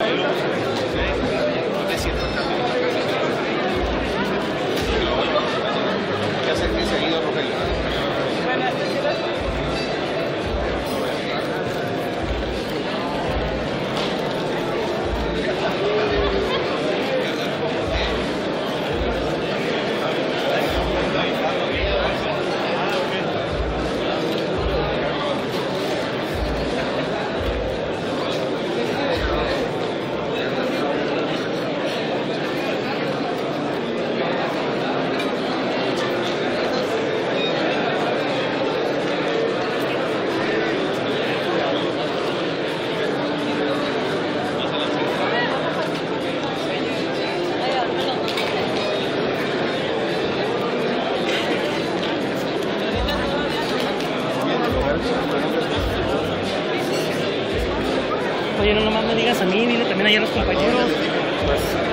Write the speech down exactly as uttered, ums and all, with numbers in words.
Oye, no nomás me digas a mí, dile también ayer a los compañeros. Pues,